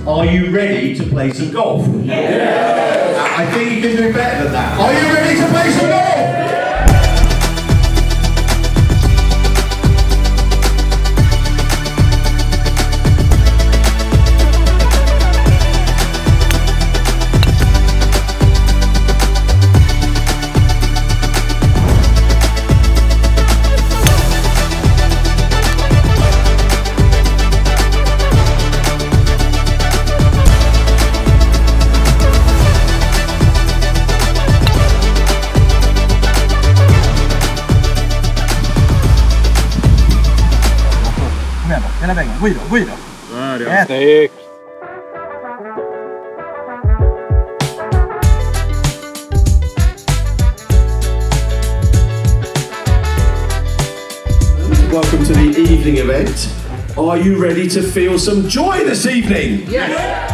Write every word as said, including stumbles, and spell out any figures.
are you ready to play some golf? Yes. I think you can do better than that. Are you ready to play some golf? Hela vägen, gå i då, gå i då. Där ja, snyggt. Welcome to the evening event. Are you ready to feel some joy this evening? Yes.